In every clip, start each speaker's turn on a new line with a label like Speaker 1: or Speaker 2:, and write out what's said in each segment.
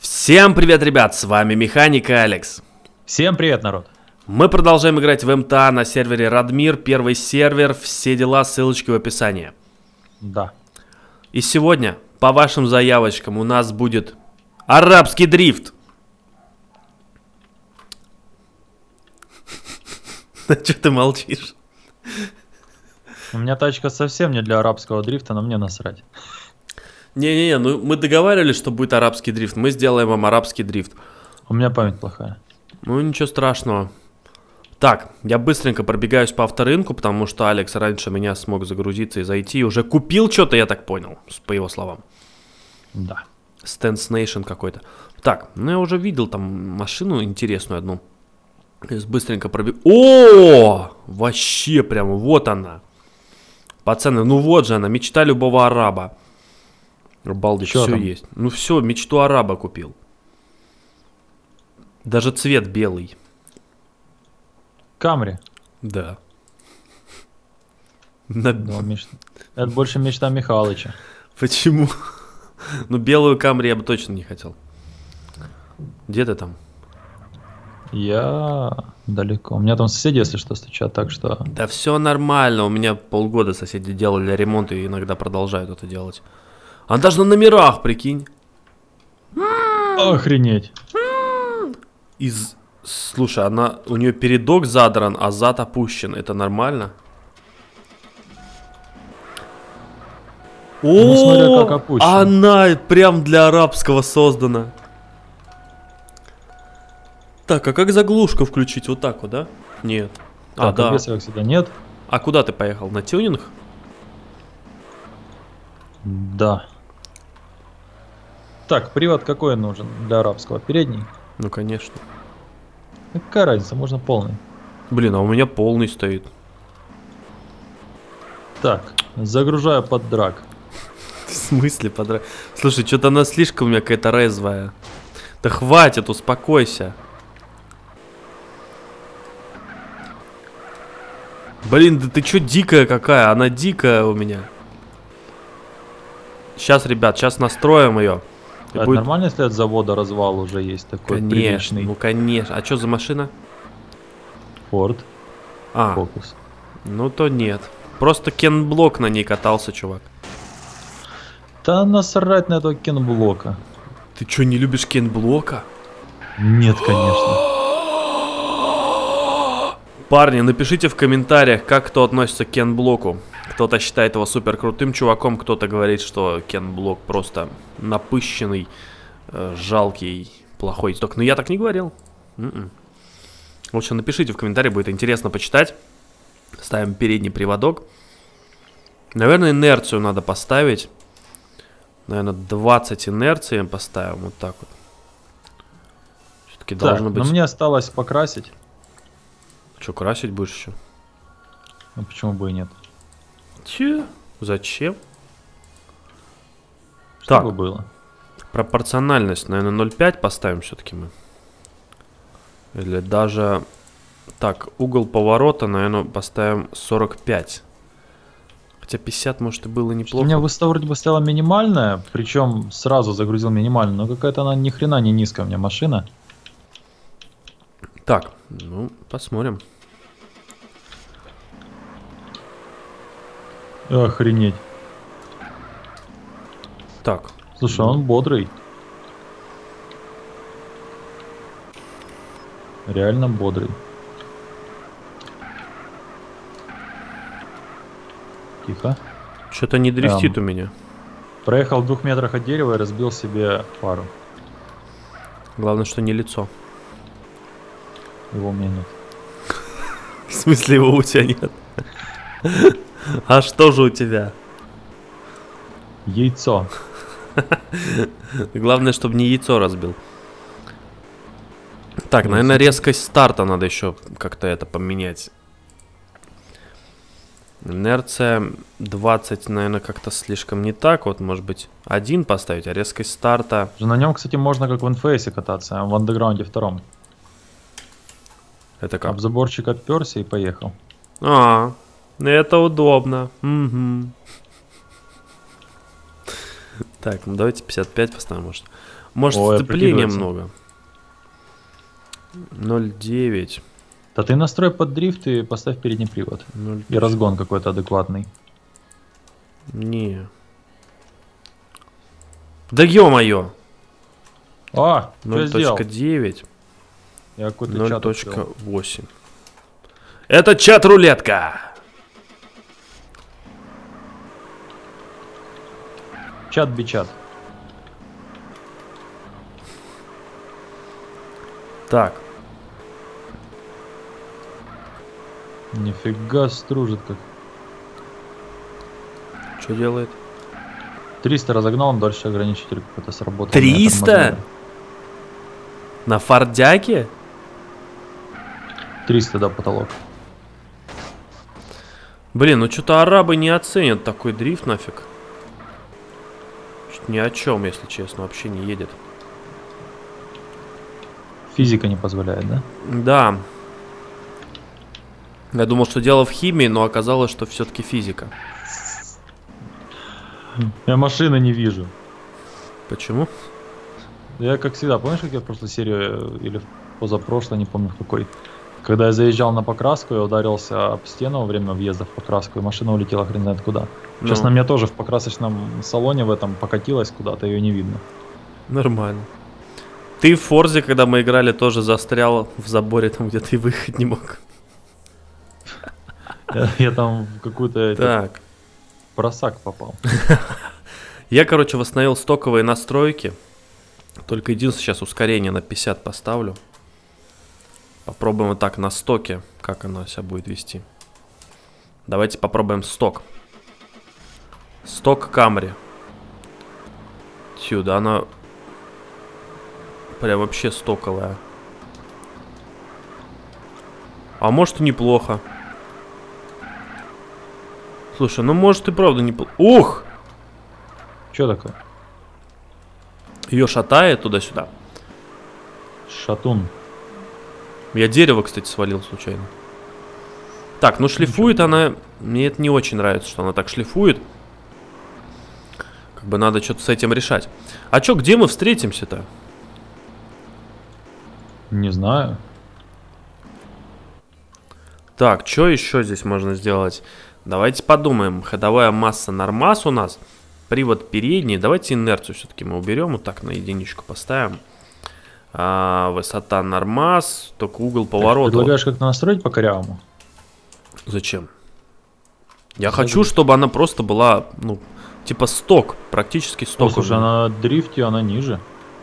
Speaker 1: Всем привет, ребят, с вами Механик и Алекс.
Speaker 2: Всем привет, народ.
Speaker 1: Мы продолжаем играть в МТА на сервере Радмир, первый сервер, все дела, ссылочки в описании.
Speaker 2: Да.
Speaker 1: И сегодня, по вашим заявочкам, у нас будет арабский дрифт. Че ты молчишь?
Speaker 2: У меня тачка совсем не для арабского дрифта, но мне насрать.
Speaker 1: Не-не-не, ну мы договаривались, что будет арабский дрифт. Мы сделаем вам арабский дрифт.
Speaker 2: У меня память плохая.
Speaker 1: Ну ничего страшного. Так, я быстренько пробегаюсь по авторынку, потому что Алекс раньше меня смог загрузиться и зайти. Уже купил что-то, я так понял, по его словам.
Speaker 2: Да.
Speaker 1: Stance Nation какой-то. Так, ну я уже видел там машину интересную одну. Сейчас быстренько пробег. О, вообще прям вот она. Пацаны, ну вот же она, мечта любого араба. Балдыч, все есть. Ну все, мечту араба купил. Даже цвет белый.
Speaker 2: Камри.
Speaker 1: Да.
Speaker 2: Это больше мечта Михалыча.
Speaker 1: Почему? Ну белую Камри я бы точно не хотел. Где ты там?
Speaker 2: Я далеко. У меня там соседи, если что, стучат, так что...
Speaker 1: Да все нормально. У меня полгода соседи делали ремонт и иногда продолжают это делать. Она даже на номерах, прикинь.
Speaker 2: Охренеть.
Speaker 1: Слушай, у нее передок задран, а зад опущен. Это нормально?
Speaker 2: Ну, смотря как опущен.
Speaker 1: Она прям для арабского создана. Так, а как заглушку включить? Вот так вот, да? Нет.
Speaker 2: Так,
Speaker 1: да.
Speaker 2: как всегда нет.
Speaker 1: А куда ты поехал? На тюнинг?
Speaker 2: Да. Так, привод какой нужен для арабского? Передний?
Speaker 1: Ну, конечно.
Speaker 2: Какая разница, можно полный.
Speaker 1: Блин, а у меня полный стоит.
Speaker 2: Так, загружаю под драг.
Speaker 1: В смысле подрак? Слушай, что-то она слишком у меня какая-то резвая. Да хватит, успокойся. Блин, да ты чё дикая какая? Она дикая у меня. Сейчас, ребят, сейчас настроим ее.
Speaker 2: Это будет... нормально, если от завода развал уже есть такой
Speaker 1: конечно,
Speaker 2: приличный?
Speaker 1: Ну конечно. А что за машина?
Speaker 2: Ford.
Speaker 1: А,
Speaker 2: Focus.
Speaker 1: Ну то нет. Просто Кен-блок на ней катался, чувак.
Speaker 2: Да насрать на этого Кен-блока.
Speaker 1: Ты что, не любишь Кен-блока?
Speaker 2: Нет, конечно.
Speaker 1: Парни, напишите в комментариях, как кто относится к Кен-блоку. Кто-то считает его супер крутым чуваком, кто-то говорит, что Кен-блок просто напыщенный, жалкий, плохой. Только, ну я так не говорил. В общем, напишите в комментариях, будет интересно почитать. Ставим передний приводок. Наверное, инерцию надо поставить. Наверное, 20 инерции поставим. Вот так вот. Все-таки должно быть...
Speaker 2: Но мне осталось покрасить.
Speaker 1: Что, красить будешь еще?
Speaker 2: Ну почему бы и нет?
Speaker 1: Че? Зачем?
Speaker 2: Чтобы
Speaker 1: так,
Speaker 2: было.
Speaker 1: Пропорциональность, наверное, 0,5 поставим все-таки мы. Или даже... Так, угол поворота, наверное, поставим 45. Хотя 50, может, и было неплохо.
Speaker 2: У меня высота вроде бы стояла минимальная, причем сразу загрузил минимальную, но какая-то она ни хрена не низкая у меня машина.
Speaker 1: Так, ну, посмотрим.
Speaker 2: Охренеть.
Speaker 1: Так.
Speaker 2: Слушай, он бодрый. Реально бодрый. Тихо.
Speaker 1: Что-то не дрифтит у меня.
Speaker 2: Проехал в 2 метрах от дерева и разбил себе фару.
Speaker 1: Главное, что не лицо.
Speaker 2: Его у меня нет.
Speaker 1: В смысле, его у тебя нет? А что же у тебя?
Speaker 2: Яйцо.
Speaker 1: Главное, чтобы не яйцо разбил. Так, наверное, резкость старта надо еще как-то это поменять. Инерция 20, наверное, как-то слишком не так. Вот, может быть, 1 поставить, а резкость старта...
Speaker 2: На нем, кстати, можно как в NFS кататься, в андеграунде 2.
Speaker 1: Это как?
Speaker 2: Об заборчик отперся и поехал.
Speaker 1: Это удобно. Угу. Так, ну давайте 55 поставим, может. Может,
Speaker 2: Ой,
Speaker 1: сцепления
Speaker 2: опрокидывается.
Speaker 1: много. 0,9.
Speaker 2: Да ты настрой под дрифт и поставь передний привод.
Speaker 1: 0,9.
Speaker 2: И разгон какой-то адекватный.
Speaker 1: Не. Да ё-моё!
Speaker 2: А, что сделал?
Speaker 1: 0.9.
Speaker 2: Я какой-то чат открыл.
Speaker 1: 0.8. Это чат-рулетка!
Speaker 2: Чат-бичат.
Speaker 1: Так.
Speaker 2: Нифига стружит как.
Speaker 1: Что делает?
Speaker 2: 300 разогнал, он дальше ограничитель какой-то сработал.
Speaker 1: 300? На фордяке?
Speaker 2: 300, да, потолок.
Speaker 1: Блин, ну что-то арабы не оценят такой дрифт нафиг. Ни о чем, если честно, вообще не едет.
Speaker 2: Физика не позволяет, да?
Speaker 1: Да. Я думал, что дело в химии, но оказалось, что все-таки физика.
Speaker 2: Я машины не вижу.
Speaker 1: Почему?
Speaker 2: Я как всегда, помнишь, как я в прошлой серии или в позапрошлой, не помню в какой, когда я заезжал на покраску, я ударился об стену во время въезда в покраску, и машина улетела хрен знает куда. Сейчас
Speaker 1: Ну.
Speaker 2: на меня тоже в покрасочном салоне в этом покатилась куда-то, ее не видно.
Speaker 1: Нормально. Ты в Форзе, когда мы играли, тоже застрял в заборе, там где ты выехать не мог.
Speaker 2: Я там в какую-то
Speaker 1: Так.
Speaker 2: просак попал.
Speaker 1: Я, короче, восстановил стоковые настройки. Только единственное, сейчас ускорение на 50 поставлю. Попробуем вот так на стоке, как оно себя будет вести. Давайте попробуем сток. Сток Камри. Сюда она прям вообще стоковая. А может и неплохо. Слушай, ну может и правда неплохо. Ух!
Speaker 2: Че такое?
Speaker 1: Ее шатает туда-сюда.
Speaker 2: Шатун.
Speaker 1: Я дерево, кстати, свалил случайно. Так, ну шлифует она. Мне это не очень нравится, что она так шлифует. Как бы надо что-то с этим решать. А чё, где мы встретимся-то?
Speaker 2: Не знаю.
Speaker 1: Так, что еще здесь можно сделать? Давайте подумаем. Ходовая масса нормас у нас. Привод передний. Давайте инерцию все-таки мы уберем. Вот так на единичку поставим. Высота нормас. Только угол поворота.
Speaker 2: Предлагаешь как-то настроить по корявому?
Speaker 1: Зачем? Я хочу, чтобы она просто была, ну, типа сток. Практически сток.
Speaker 2: Слушай, на дрифте она ниже.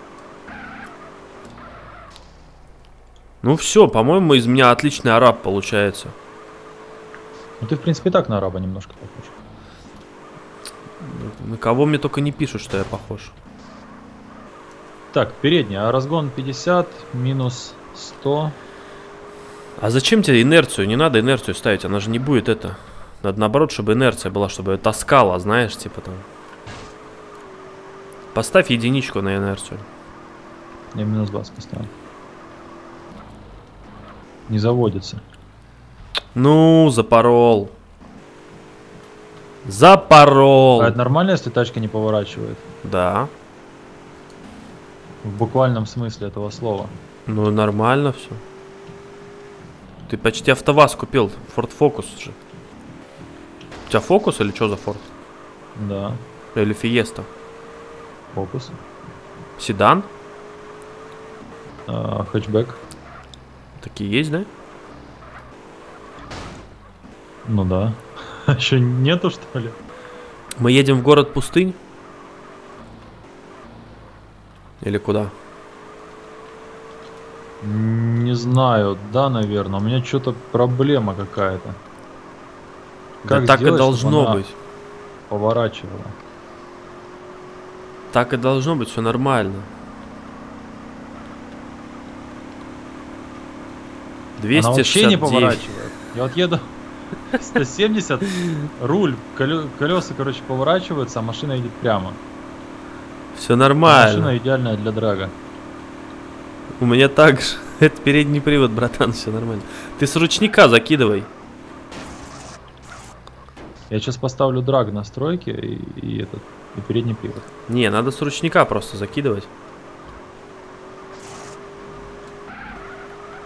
Speaker 1: Ну все, по-моему, из меня отличный араб получается.
Speaker 2: Ну ты, в принципе, так на араба немножко похож.
Speaker 1: На кого мне только не пишут, что я похож.
Speaker 2: Так, передний, а разгон 50 минус 100.
Speaker 1: А зачем тебе инерцию? Не надо инерцию ставить, она же не будет это. Надо наоборот, чтобы инерция была, чтобы таскала, знаешь, типа там. Поставь единичку на инерцию.
Speaker 2: Я минус 20 поставил. Не заводится.
Speaker 1: Ну, запорол. Запорол.
Speaker 2: А это нормально, если тачка не поворачивает?
Speaker 1: Да.
Speaker 2: В буквальном смысле этого слова.
Speaker 1: Ну, нормально все. Ты почти АвтоВАЗ купил. Ford Focus же. У тебя Focus или что за Ford?
Speaker 2: Да,
Speaker 1: Или Fiesta?
Speaker 2: фокус.
Speaker 1: Седан?
Speaker 2: Хэтчбэк.
Speaker 1: Такие есть, да?
Speaker 2: Ну да. Еще нету, что ли?
Speaker 1: Мы едем в город пустынь? Или куда?
Speaker 2: Не знаю, да, наверное. У меня что-то проблема какая-то.
Speaker 1: Да так и
Speaker 2: сделать,
Speaker 1: должно
Speaker 2: чтобы она
Speaker 1: быть.
Speaker 2: поворачивала?
Speaker 1: Так и должно быть, все нормально.
Speaker 2: Она вообще не
Speaker 1: 269.
Speaker 2: поворачивает. Я вот еду 170, руль, колеса, короче, поворачиваются, а машина едет прямо.
Speaker 1: Все нормально.
Speaker 2: Машина идеальная для драга.
Speaker 1: У меня так же. Это передний привод, братан, все нормально. Ты с ручника закидывай.
Speaker 2: Я сейчас поставлю драг настройки и передний привод.
Speaker 1: Не, надо с ручника просто закидывать.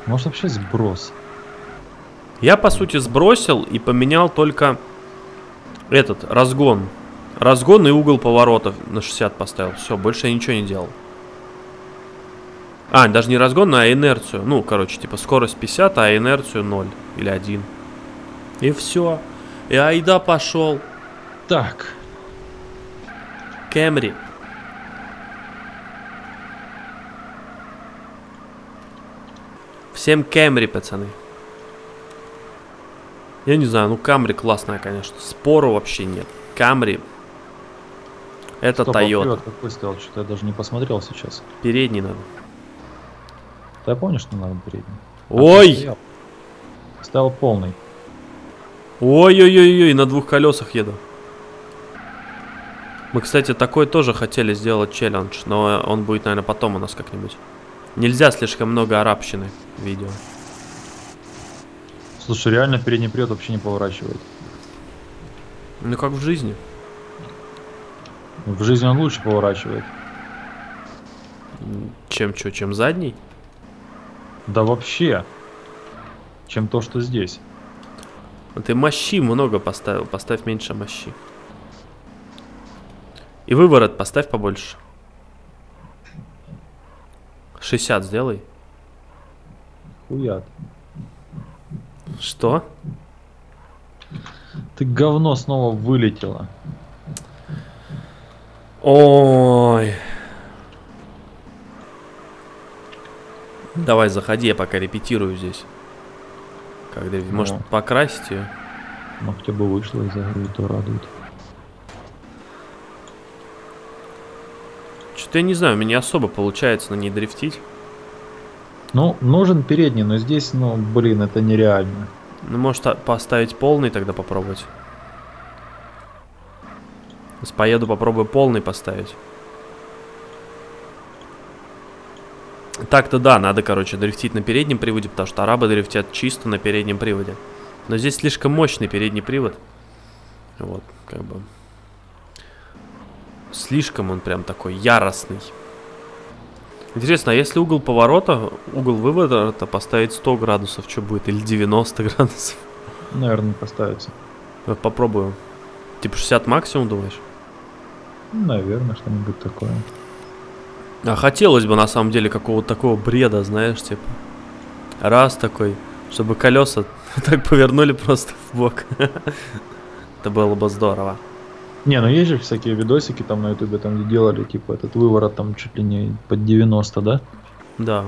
Speaker 2: Может вообще сброс?
Speaker 1: Я, по сути, сбросил и поменял только этот, разгон. Разгон и угол поворота на 60 поставил. Все, больше я ничего не делал. А, даже не разгон, а инерцию. Ну, короче, типа скорость 50, а инерцию 0 или 1. И все. И айда пошел.
Speaker 2: Так.
Speaker 1: Кэмри. Всем Кэмри, пацаны. Я не знаю, ну Камри классная, конечно. Спору вообще нет. Камри. Это
Speaker 2: Стоп, а
Speaker 1: Toyota.
Speaker 2: привод какой стоял? Что-то я даже не посмотрел сейчас.
Speaker 1: Передний надо.
Speaker 2: Да я помню, что надо передний.
Speaker 1: Ой!
Speaker 2: Стоял полный.
Speaker 1: Ой-ой-ой-ой, на 2 колесах еду. Мы, кстати, такой тоже хотели сделать челлендж, но он будет, наверное, потом у нас как-нибудь. Нельзя слишком много арабщины в видео.
Speaker 2: Слушай, реально передний привод вообще не поворачивает.
Speaker 1: Ну, как в жизни.
Speaker 2: В жизни он лучше поворачивает.
Speaker 1: Чем что, чем задний?
Speaker 2: Да вообще. Чем то, что здесь.
Speaker 1: Ты мощи много поставил, поставь меньше мощи. И выворот поставь побольше. 60 сделай.
Speaker 2: Хуят.
Speaker 1: Что?
Speaker 2: Ты говно снова вылетело.
Speaker 1: Ой. Давай, заходи, я пока репетирую здесь. Когда, может, покрасить ее?
Speaker 2: Ну, хотя бы вышло из игры, то радует.
Speaker 1: Что-то я не знаю, у меня не особо получается на ней дрифтить.
Speaker 2: Ну, нужен передний, но здесь, ну, блин, это нереально.
Speaker 1: Ну, может, поставить полный тогда попробовать. Поеду, попробую полный поставить. Так-то да, надо, короче, дрифтить на переднем приводе, потому что арабы дрифтят чисто на переднем приводе. Но здесь слишком мощный передний привод. Вот, как бы. Слишком он прям такой яростный. Интересно, а если угол поворота, угол выворота поставить 100 градусов, что будет? Или 90 градусов?
Speaker 2: Наверное, поставится.
Speaker 1: Вот попробую. Типа 60 максимум, думаешь?
Speaker 2: Наверное, что-нибудь такое.
Speaker 1: А хотелось бы, на самом деле, какого-то такого бреда, знаешь, типа. Раз такой, чтобы колеса так повернули просто в бок. Это было бы здорово.
Speaker 2: Не, ну есть же всякие видосики там на ютубе, там где делали, типа, этот выворот там чуть ли не под 90, да?
Speaker 1: Да.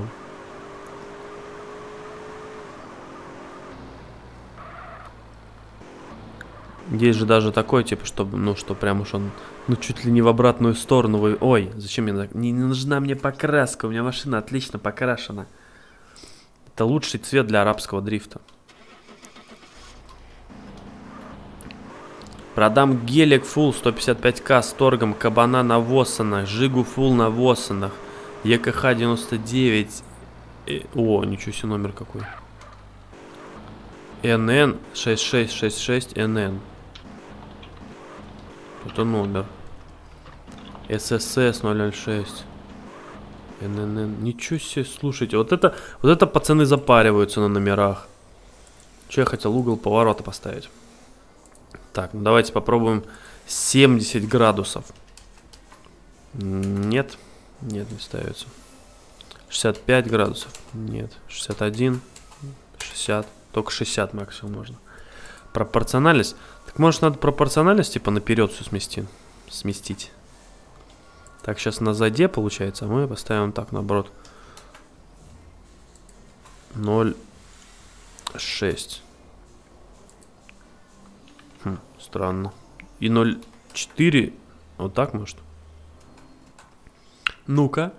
Speaker 1: Есть же даже такой, типа, чтобы, ну, что прям уж он, ну, чуть ли не в обратную сторону. Ой, зачем мне так? Не нужна мне покраска, у меня машина отлично покрашена. Это лучший цвет для арабского дрифта. Продам гелик Full 155к с торгом, кабана на Воссонах, Жигу Full на Воссонах, ЕКХ 99. О, ничего себе, номер какой. НН 6666 НН. Это номер. ССС 006. ННН. Ничего себе, слушайте, вот это пацаны запариваются на номерах. Че я хотел, угол поворота поставить. Так, ну давайте попробуем 70 градусов. Нет, нет, не ставится. 65 градусов. Нет. 61, 60. Только 60 максимум можно. Пропорциональность. Так может надо пропорциональность типа наперед все сместить. Так, сейчас на заде получается, а мы поставим так, наоборот. 0,6. Странно. И 0,4. Вот так, может? Ну-ка.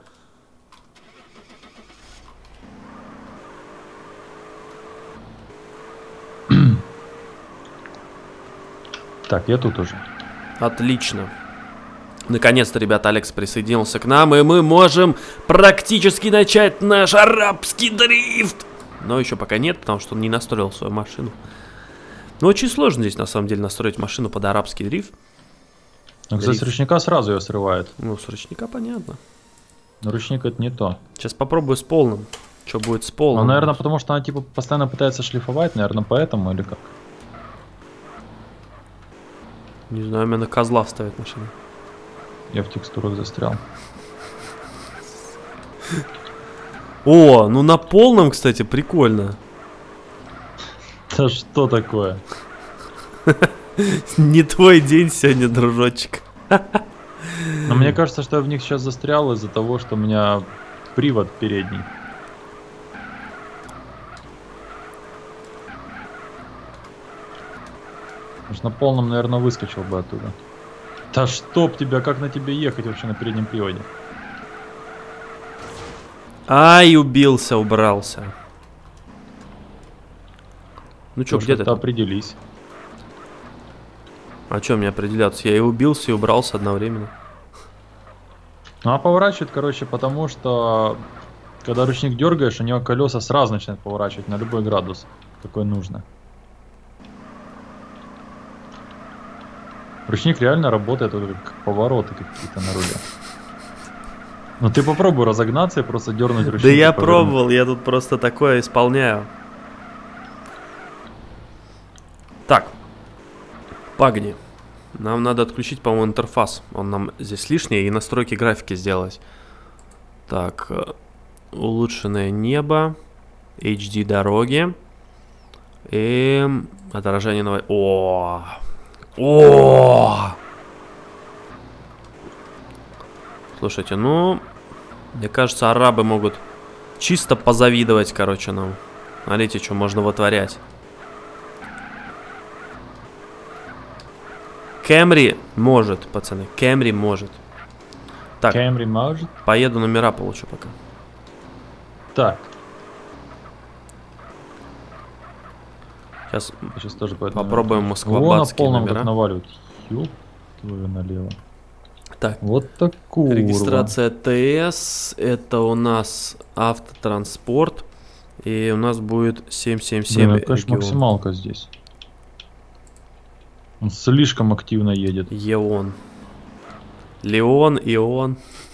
Speaker 2: Так, я тут уже.
Speaker 1: Отлично. Наконец-то, ребята, Алекс присоединился к нам, и мы можем практически начать наш арабский дрифт. Но еще пока нет, потому что он не настроил свою машину. Но очень сложно здесь, на самом деле, настроить машину под арабский дрифт.
Speaker 2: Ну, кстати, с ручника сразу ее срывает.
Speaker 1: Ну, с ручника понятно.
Speaker 2: Но ручник это не то.
Speaker 1: Сейчас попробую с полным. Что будет с полом?
Speaker 2: Ну, наверное, потому что она типа постоянно пытается шлифовать, наверное, поэтому или как?
Speaker 1: Не знаю, мне на козла вставить машину.
Speaker 2: Я в текстурах застрял.
Speaker 1: О, ну на полном, кстати, прикольно.
Speaker 2: Это что такое?
Speaker 1: Не твой день сегодня, дружочек.
Speaker 2: Но мне кажется, что я в них сейчас застрял из-за того, что у меня привод передний. Потому что на полном, наверное, выскочил бы оттуда. Да чтоб тебя, как на тебе ехать вообще на переднем приводе?
Speaker 1: Ай, убился, убрался. Ну чё, где ты?
Speaker 2: Определись.
Speaker 1: А чё мне определяться? Я и убился, и убрался одновременно.
Speaker 2: Ну, она поворачивает, короче, потому что когда ручник дергаешь, у него колеса сразу начинают поворачивать на любой градус, какой нужно. Ручник реально работает вот как повороты какие-то на руле. Ну ты попробуй разогнаться и просто дернуть ручник.
Speaker 1: Да я пробовал, я тут просто такое исполняю. Так, погни. Нам надо отключить, по-моему, интерфейс. Он нам здесь лишний, и настройки графики сделать. Так, улучшенное небо, HD дороги и отражение новой. О! Слушайте, ну, мне кажется, арабы могут чисто позавидовать, короче, нам. Смотрите, что можно вытворять. Кэмри может, пацаны, Кэмри может. Так,
Speaker 2: Кэмри может?
Speaker 1: Поеду номера получу пока.
Speaker 2: Так.
Speaker 1: Сейчас
Speaker 2: тоже
Speaker 1: попробуем москвабадские номера.
Speaker 2: Как наваливают. Ёп твою налево.
Speaker 1: Так,
Speaker 2: вот такую.
Speaker 1: Регистрация ТС, это у нас автотранспорт, и у нас будет 777.
Speaker 2: Блин, конечно, максималка здесь. Он слишком активно едет.
Speaker 1: Еон. Леон, Ион.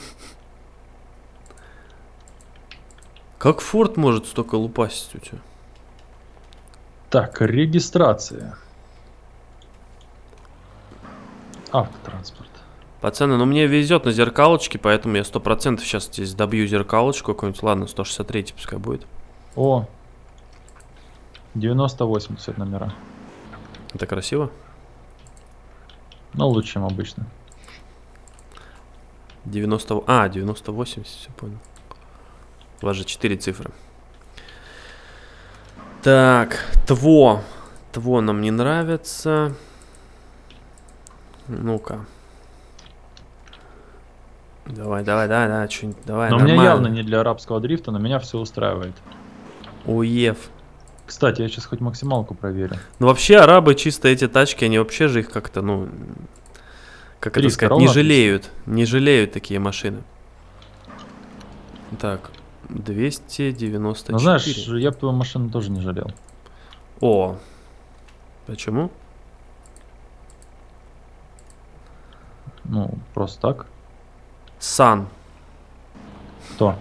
Speaker 1: Как Форд может столько лупасить у тебя?
Speaker 2: Так, регистрация. Автотранспорт.
Speaker 1: Пацаны, ну мне везет на зеркалочке, поэтому я 100% сейчас здесь добью зеркалочку какую-нибудь. Ладно, 163 пускай будет.
Speaker 2: О, 90-80 номера.
Speaker 1: Это красиво?
Speaker 2: Ну, лучше, чем обычно.
Speaker 1: 90... А, 90-80, все понял. У вас же 4 цифры. Так, ТВО. ТВО нам не нравится. Ну-ка. Давай, что-нибудь, давай,
Speaker 2: Но
Speaker 1: нормально.
Speaker 2: мне явно не для арабского дрифта, но меня все устраивает.
Speaker 1: УЕФ.
Speaker 2: Кстати, я сейчас хоть максималку проверю.
Speaker 1: Ну, вообще, арабы чисто эти тачки, они вообще же их как-то, ну... Как это сказать, не жалеют. Не жалеют такие машины. Так, 294.
Speaker 2: Ну, знаешь, я бы твою машину тоже не жалел.
Speaker 1: О, почему?
Speaker 2: Ну, просто так.
Speaker 1: Сан.
Speaker 2: Кто?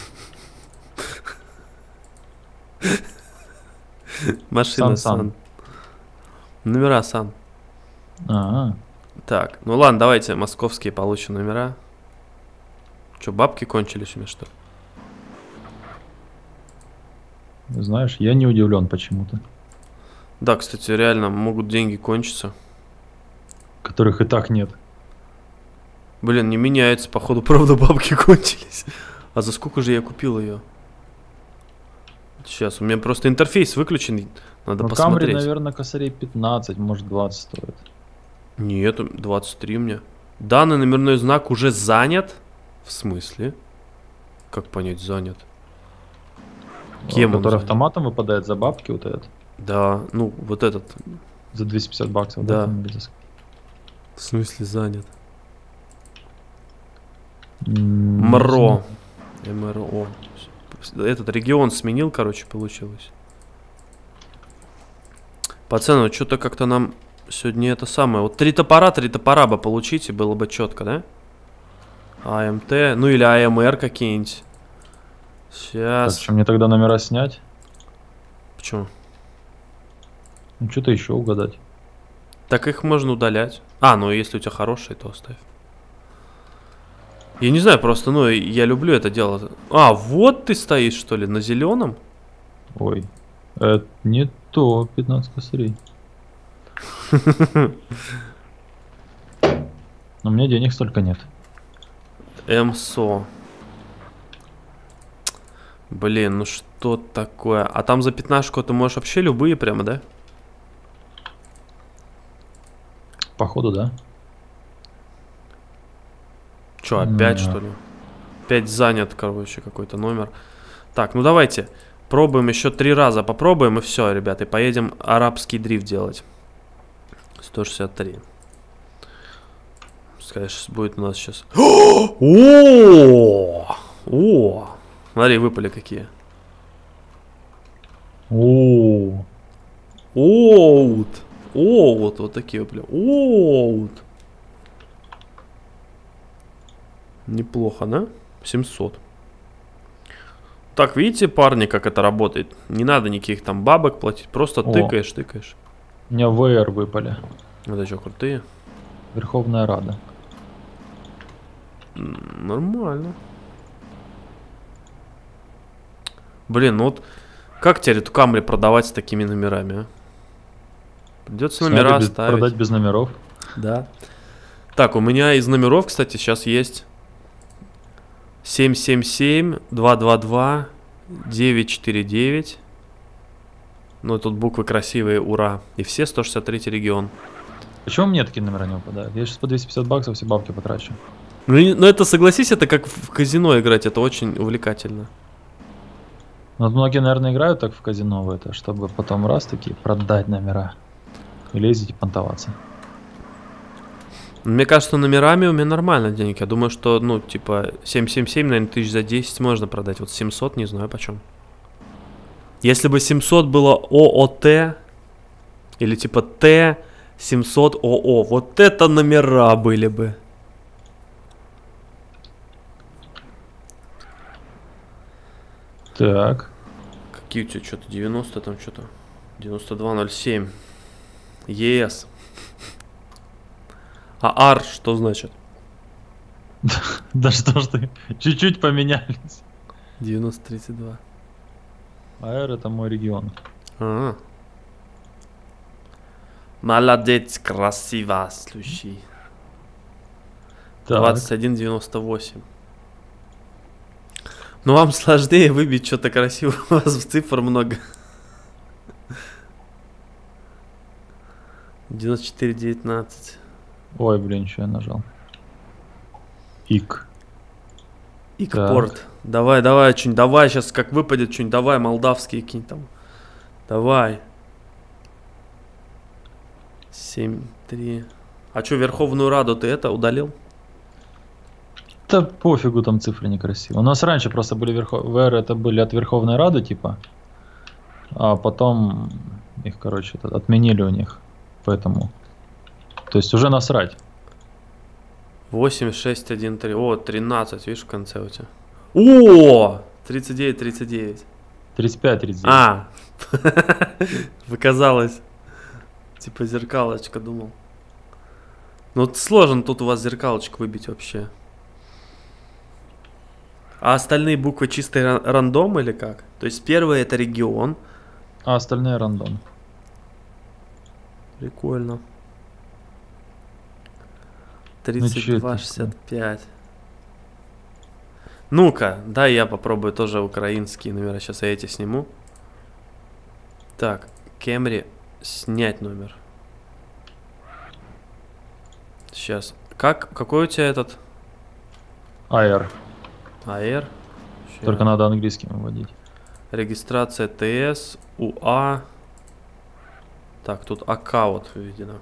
Speaker 1: Машина Сан. Номера Сан.
Speaker 2: А-а.
Speaker 1: Так, ну ладно, давайте московские получим номера. Че, бабки кончились у меня, что ли?
Speaker 2: Знаешь, я не удивлен почему-то.
Speaker 1: Да, кстати, реально могут деньги кончиться.
Speaker 2: Которых и так нет.
Speaker 1: Блин, не меняется, походу, правда, бабки кончились. А за сколько же я купил ее? Сейчас, у меня просто интерфейс выключен, надо посмотреть.
Speaker 2: Камри, наверное, косарей 15, может 20 стоит.
Speaker 1: Нет, 23 у меня. Данный номерной знак уже занят? В смысле? Как понять занят?
Speaker 2: Кем который занят? Автоматом выпадает за бабки вот этот?
Speaker 1: Да, ну вот этот.
Speaker 2: За 250 баксов?
Speaker 1: Да. В смысле занят? МРО. МРО. Этот регион сменил, короче, получилось. Пацаны, что-то как-то нам сегодня это самое. Вот три топора бы получите, было бы четко, да? АМТ, ну или АМР какие-нибудь.
Speaker 2: Так,
Speaker 1: Сейчас.
Speaker 2: что мне тогда номера снять?
Speaker 1: Почему?
Speaker 2: Ну, что-то еще угадать.
Speaker 1: Так их можно удалять. А, ну если у тебя хорошие, то оставь. Я не знаю, просто, ну, я люблю это дело. А, вот ты стоишь, что ли, на зеленом?
Speaker 2: Ой, это не то 15 косарей. Но у меня денег столько нет.
Speaker 1: МСО. Блин, ну что такое? А там за 15 ты можешь вообще любые прямо, да?
Speaker 2: Походу, да.
Speaker 1: Че, опять что ли? Опять занят, короче, какой-то номер. Так, ну давайте. Пробуем еще 3 раза. Попробуем и все, ребята. И поедем арабский дрифт делать. 163. Скажешь, будет у нас сейчас... О! Смотри, выпали какие.
Speaker 2: О,
Speaker 1: Оут. Оут. Вот такие выпали. Оут. Неплохо, да? 700. Так, видите, парни, как это работает? Не надо никаких там бабок платить. Просто тыкаешь, тыкаешь.
Speaker 2: у меня ВР выпали.
Speaker 1: Это что, крутые?
Speaker 2: Верховная Рада.
Speaker 1: Нормально. Блин, ну вот как теперь эту Камри продавать с такими номерами, а? Придется номера ставить.
Speaker 2: Продать без номеров.
Speaker 1: Да. Так, у меня из номеров, кстати, сейчас есть 777, 222, 949. Ну, тут буквы красивые, ура. И все 163 регион.
Speaker 2: Почему мне такие номера не выпадают? Я сейчас по 250 баксов все бабки потрачу.
Speaker 1: Ну, это, согласись, это как в казино играть, это очень увлекательно.
Speaker 2: Вот многие, наверное, играют так в казино в это, чтобы потом раз такие продать номера. И лезть и понтоваться.
Speaker 1: Мне кажется, номерами у меня нормально денег. Я думаю, что, ну, типа, 777, наверное, тысяч за 10 можно продать. Вот 700, не знаю почем. Если бы 700 было ООТ, или типа Т700 ОО, вот это номера были бы.
Speaker 2: Так.
Speaker 1: Какие у тебя что-то 90 там что-то? 9207. ЕС. А АР что значит?
Speaker 2: Да что ж ты, чуть-чуть поменялись.
Speaker 1: 9032.
Speaker 2: АР это мой регион.
Speaker 1: А. Молодец, красиво, слушай. 2198. Ну вам сложнее выбить что-то красивое, у вас цифр много. 9419.
Speaker 2: Ой, блин, что я нажал? ИК.
Speaker 1: Икпорт. Давай, давай, что-нибудь, давай, сейчас как выпадет что-нибудь, давай, молдавские кинь там. Давай. 7-3. А что, Верховную Раду ты это удалил?
Speaker 2: Да пофигу, там цифры некрасивые. У нас раньше просто были ВР, это были от Верховной Рады, типа. А потом их, короче, отменили у них. Поэтому. То есть уже насрать.
Speaker 1: 8613. О, 13, видишь, в конце у тебя. О! 39.
Speaker 2: 35-39.
Speaker 1: А! Показалось. Типа зеркалочка, думал. Ну, сложно тут у вас зеркалочку выбить вообще. А остальные буквы чистый рандом или как? То есть первый это регион.
Speaker 2: А остальные рандом.
Speaker 1: Прикольно. 32-65. Ну-ка, да, я попробую тоже украинские номера. Сейчас я эти сниму. Так, Кемри, снять номер. Сейчас. Какой у тебя этот?
Speaker 2: АР.
Speaker 1: АР?
Speaker 2: Только надо английским выводить.
Speaker 1: Регистрация ТС, УА. Так, тут аккаунт выведено.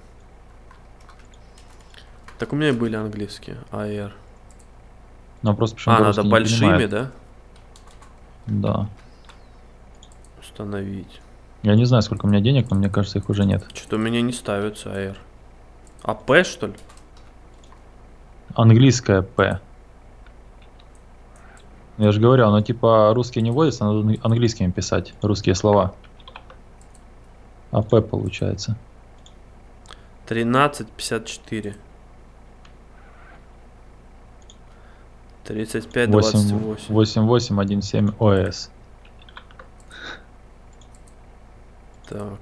Speaker 1: Так у меня и были английские. АР.
Speaker 2: Но просто почему-то
Speaker 1: надо большими, да?
Speaker 2: Да.
Speaker 1: Установить.
Speaker 2: Я не знаю, сколько у меня денег, но мне кажется, их уже нет.
Speaker 1: Что-то у меня не ставится АР. А П, что ли?
Speaker 2: Английская П. Я же говорю, оно типа русские не вводится, надо английскими писать, русские слова. АП получается.
Speaker 1: 13,54.
Speaker 2: 8,
Speaker 1: 35,28.
Speaker 2: 8817 ОС.
Speaker 1: Так.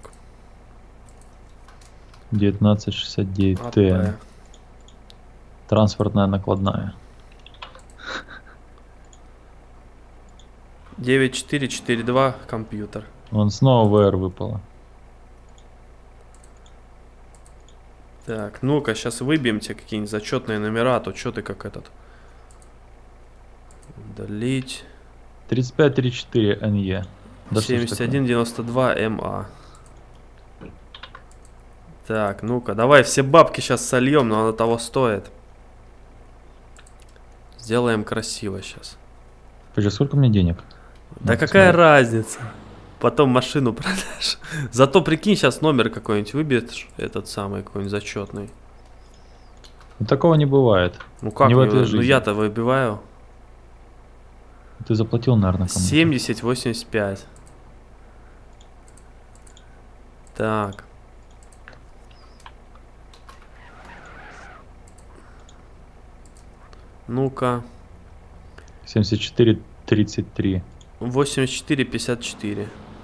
Speaker 2: 1969
Speaker 1: АП.
Speaker 2: ТН. Транспортная накладная.
Speaker 1: 9442 компьютер.
Speaker 2: Вон снова VR выпало.
Speaker 1: Так, ну-ка, сейчас выбьем тебе какие-нибудь зачетные номера, а то что ты как этот. Удалить.
Speaker 2: 3534 НЕ. Да что ж такое?
Speaker 1: 7192 МА. Так, ну-ка, давай все бабки сейчас сольем, но оно того стоит. Сделаем красиво сейчас.
Speaker 2: Подожди, сколько мне денег?
Speaker 1: Да
Speaker 2: Надо
Speaker 1: какая
Speaker 2: посмотреть.
Speaker 1: разница? Потом машину продашь. Зато прикинь, сейчас номер какой-нибудь выбьешь, этот самый какой-нибудь зачетный.
Speaker 2: Ну, такого не бывает.
Speaker 1: Ну как,
Speaker 2: Не в
Speaker 1: не
Speaker 2: этой
Speaker 1: вы- ну
Speaker 2: жизни.
Speaker 1: я-то выбиваю.
Speaker 2: Ты заплатил, наверное, кому-то.
Speaker 1: 70,85. Так. Ну-ка.
Speaker 2: 7433.
Speaker 1: 84,54.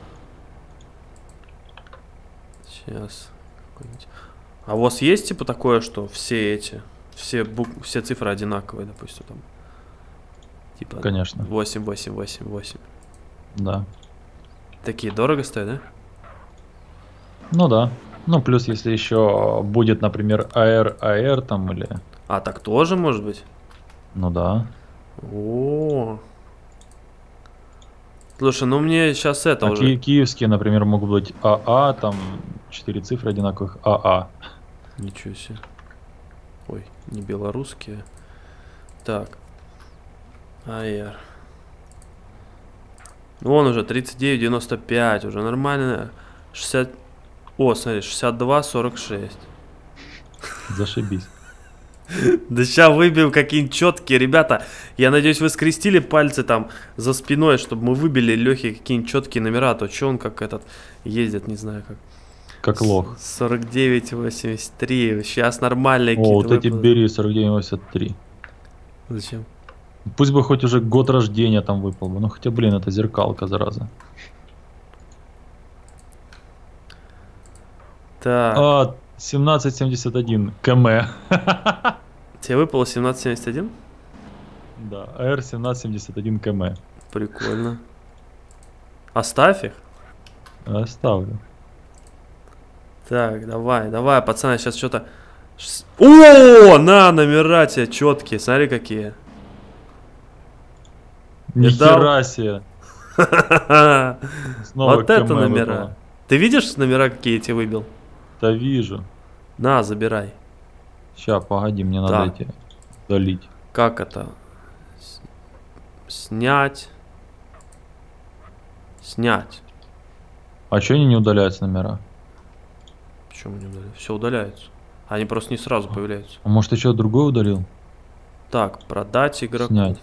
Speaker 1: Сейчас. А у вас есть типа такое, что все эти, все цифры одинаковые, допустим, там? Типа
Speaker 2: Конечно.
Speaker 1: 8, 8, 8, 8.
Speaker 2: Да.
Speaker 1: Такие дорого стоят, да?
Speaker 2: Ну да. Ну, плюс, если еще будет, например, АР там или...
Speaker 1: А, так тоже может быть?
Speaker 2: Ну да.
Speaker 1: О. Слушай, ну мне сейчас это
Speaker 2: А
Speaker 1: уже...
Speaker 2: киевские, например, могут быть АА, там 4 цифры одинаковых АА.
Speaker 1: Ничего себе. Ой, не белорусские. Так. АР. Ну, вон уже 39,95, уже нормально. 60... О, смотри, 62,46.
Speaker 2: Зашибись.
Speaker 1: Да сейчас выбьем какие-нибудь четкие. Ребята, я надеюсь, вы скрестили пальцы там за спиной, чтобы мы выбили Лехе какие-нибудь четкие номера. А то что он как этот ездит, не знаю как.
Speaker 2: Как лох.
Speaker 1: 49,83. Сейчас нормальные
Speaker 2: О,
Speaker 1: какие-то
Speaker 2: вот эти
Speaker 1: выпадут.
Speaker 2: бери 4983.
Speaker 1: Зачем?
Speaker 2: Пусть бы хоть уже год рождения там выпал бы. Ну хотя, блин, это зеркалка, зараза.
Speaker 1: Так,
Speaker 2: А, 1771 КМ.
Speaker 1: тебе выпало 17,71?
Speaker 2: Да, АР 1771 КМ.
Speaker 1: Прикольно. Оставь их.
Speaker 2: Оставлю.
Speaker 1: Так, давай, пацаны, сейчас что-то... О, на, номера тебе четкие, смотри какие.
Speaker 2: Нихера себе. Снова
Speaker 1: Вот это
Speaker 2: КМ
Speaker 1: номера.
Speaker 2: выпало.
Speaker 1: Ты видишь номера, какие я тебе выбил?
Speaker 2: Да вижу.
Speaker 1: На, забирай.
Speaker 2: Ща, погоди, мне
Speaker 1: Да.
Speaker 2: надо эти удалить.
Speaker 1: Как это? Снять. Снять.
Speaker 2: А что они не удаляются номера?
Speaker 1: Почему не удаляются? Все удаляется. Они просто не сразу появляются.
Speaker 2: А может, ты что-то другое удалил?
Speaker 1: Так, продать игроку.
Speaker 2: Снять.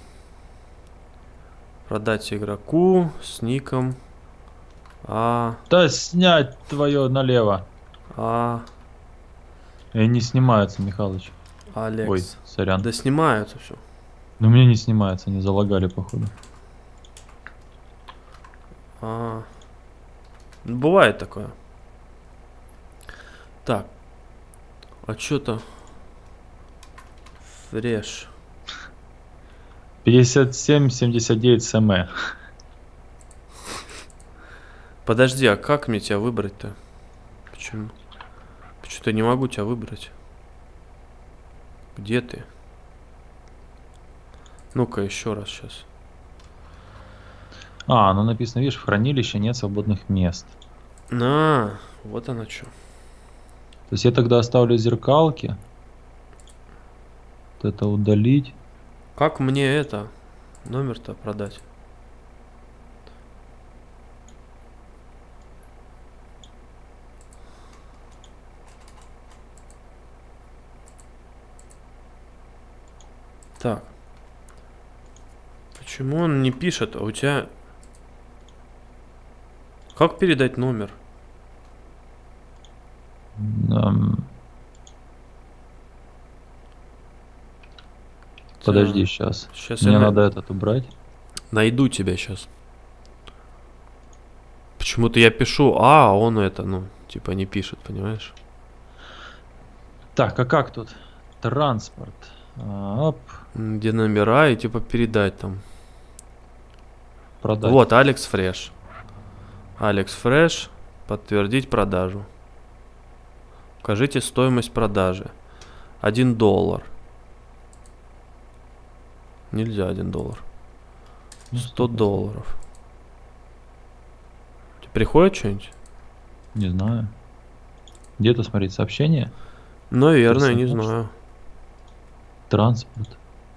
Speaker 1: Продать игроку с ником
Speaker 2: Да снять твое налево. И они снимаются, Михалыч.
Speaker 1: Алекс.
Speaker 2: Ой, сорян.
Speaker 1: Да снимаются все.
Speaker 2: Но мне не снимается, они залагали, походу.
Speaker 1: Ну, бывает такое. Так. А что-то... Фреш.
Speaker 2: 57-79 СМ.
Speaker 1: Подожди, а как мне тебя выбрать-то? Почему? Почему-то не могу тебя выбрать. Где ты? Ну-ка, еще раз сейчас.
Speaker 2: А, ну написано, видишь, в хранилище нет свободных мест.
Speaker 1: Вот оно что.
Speaker 2: То есть я тогда оставлю зеркалки. Вот это удалить.
Speaker 1: Как мне это номер-то продать? Так. Почему он не пишет? А у тебя... Как передать номер?
Speaker 2: Подожди, сейчас.
Speaker 1: Сейчас
Speaker 2: Мне
Speaker 1: я
Speaker 2: надо этот убрать.
Speaker 1: найду тебя сейчас. Почему-то я пишу, а он это, ну, типа не пишет, понимаешь?
Speaker 2: Так, а как тут? Транспорт. Оп,
Speaker 1: Где номера и типа передать там.
Speaker 2: продать.
Speaker 1: Вот, Алекс Фреш. Алекс Фреш. Подтвердить продажу. Укажите стоимость продажи. $1. Нельзя $1. $100. Тебе приходит что-нибудь?
Speaker 2: Не знаю. Где-то смотреть сообщение.
Speaker 1: Наверное, не
Speaker 2: Персонаж.
Speaker 1: знаю.
Speaker 2: Транспорт.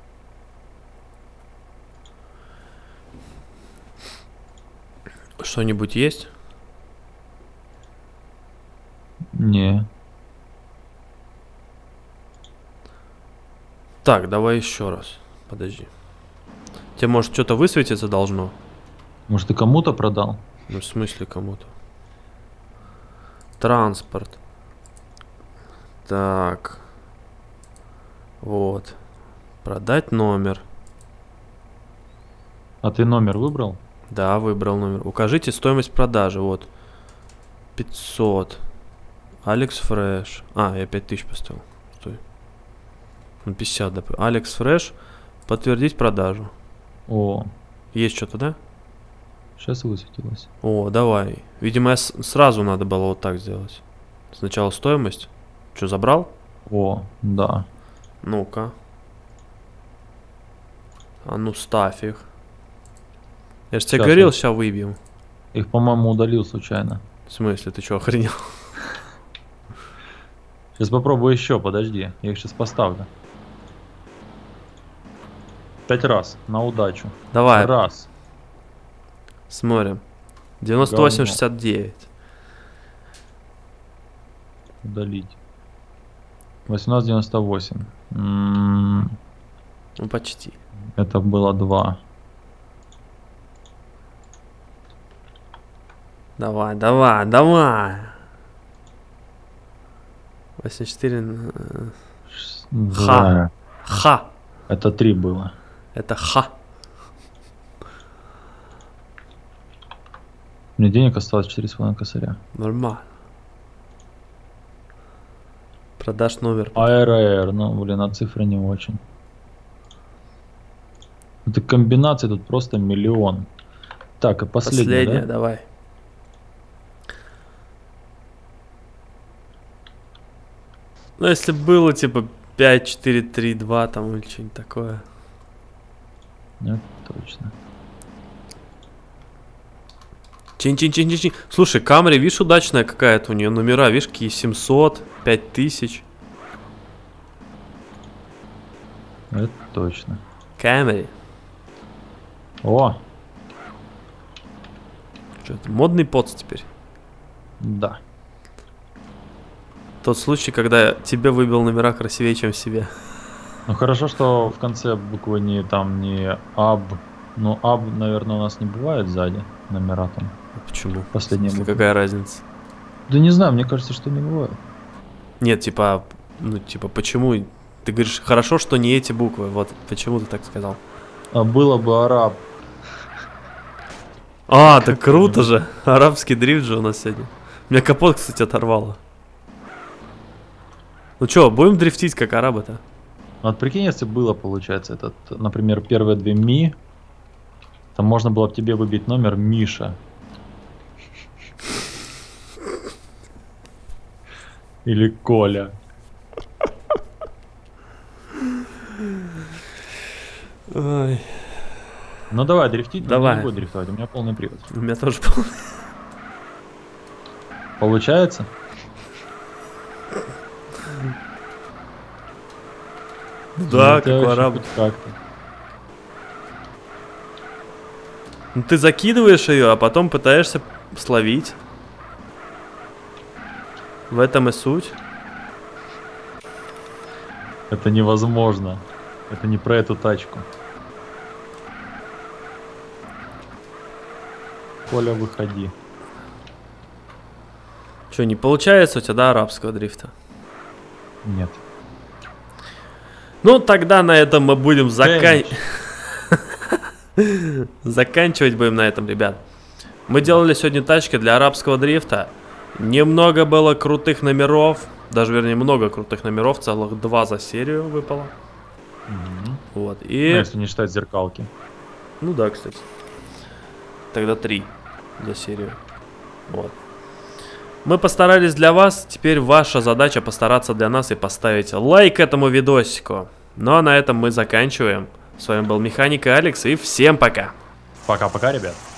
Speaker 1: Что-нибудь есть?
Speaker 2: Не.
Speaker 1: Так, давай еще раз. Подожди. Тебе, может, что-то высветиться должно?
Speaker 2: Может, ты кому-то продал?
Speaker 1: Ну, в смысле кому-то? Транспорт. Так. Вот. Продать номер.
Speaker 2: А ты номер выбрал?
Speaker 1: Да, выбрал номер. Укажите стоимость продажи. Вот. 500. Алекс Фреш. А, я 5000 поставил. Стой. Ну, 50, допустим. Алекс Фреш. Подтвердить продажу.
Speaker 2: О,
Speaker 1: Есть что-то, да?
Speaker 2: сейчас высветилось.
Speaker 1: О, давай. Видимо, сразу надо было вот так сделать. Сначала стоимость. Что, забрал?
Speaker 2: О, да.
Speaker 1: Ну-ка. А ну ставь их. Я же тебе
Speaker 2: Щас
Speaker 1: говорил,
Speaker 2: вот.
Speaker 1: сейчас выбьем.
Speaker 2: Их, по-моему, удалил случайно.
Speaker 1: В смысле, ты что, охренел?
Speaker 2: Сейчас попробую еще, подожди. Я их сейчас поставлю. 5 раз, на удачу.
Speaker 1: Давай,
Speaker 2: Раз.
Speaker 1: смотрим. 98,69.
Speaker 2: Удалить. 18,98.
Speaker 1: Ну, почти.
Speaker 2: Это было 2.
Speaker 1: Давай, давай, давай. 84.
Speaker 2: Ха.
Speaker 1: Ха.
Speaker 2: Это 3 было.
Speaker 1: Это ха.
Speaker 2: Мне денег осталось 4,5 косаря.
Speaker 1: Нормально. Продашь номер.
Speaker 2: АРР, ну блин, а цифры не очень. Это комбинаций тут просто миллион. Так, и последняя, да?
Speaker 1: Давай. Ну, если было типа 5, 4, 3, 2 там или что-нибудь такое.
Speaker 2: Нет, точно.
Speaker 1: Чин-чин-чин-чин-чин. Слушай, Камри, видишь, удачная какая-то у нее номера, видишь, какие 700, 5000.
Speaker 2: Это точно.
Speaker 1: Камри.
Speaker 2: О,
Speaker 1: Что это, модный поц теперь?
Speaker 2: да.
Speaker 1: Тот случай, когда тебе выбил номера красивее, чем себе.
Speaker 2: Ну хорошо, что в конце буквы не там не АБ. Ну АБ, наверное, у нас не бывает сзади номера там.
Speaker 1: Почему?
Speaker 2: Последняя
Speaker 1: В смысле,
Speaker 2: буква.
Speaker 1: какая разница?
Speaker 2: Да не знаю, мне кажется, что не бывает.
Speaker 1: Нет, типа, ну, типа, почему? Ты говоришь, хорошо, что не эти буквы. Вот почему ты так сказал?
Speaker 2: А было бы араб.
Speaker 1: А, так круто же. Арабский дрифт же у нас сегодня. Меня капот, кстати, оторвало. Ну чё, будем дрифтить как арабы-то?
Speaker 2: Вот прикинь, если было, получается, этот, например, первые 2 ми, там можно было бы тебе выбить номер Миша. Или Коля.
Speaker 1: Ой,
Speaker 2: Ну давай, дрифтить,
Speaker 1: Давай.
Speaker 2: не буду дрифтовать, у меня полный привод.
Speaker 1: у меня тоже полный.
Speaker 2: Получается?
Speaker 1: Да,
Speaker 2: Ну, это
Speaker 1: как у
Speaker 2: вообще
Speaker 1: арабов.
Speaker 2: хоть как-то.
Speaker 1: Ну ты закидываешь ее, а потом пытаешься словить. В этом и суть.
Speaker 2: Это невозможно. Это не про эту тачку. Коля, выходи.
Speaker 1: Что, не получается у тебя, да, арабского дрифта?
Speaker 2: Нет.
Speaker 1: Ну, тогда на этом мы будем заканчивать будем на этом, ребят. Мы делали сегодня тачки для арабского дрифта. Немного было крутых номеров. Даже, вернее, много крутых номеров. Целых 2 за серию выпало. Вот, и...
Speaker 2: Ну, если не считать зеркалки.
Speaker 1: Ну да, кстати. Тогда 3 за серию. Вот. Мы постарались для вас. Теперь ваша задача постараться для нас и поставить лайк этому видосику. Ну а на этом мы заканчиваем. С вами был Механик и Алекс. И всем пока.
Speaker 2: Пока-пока, ребят.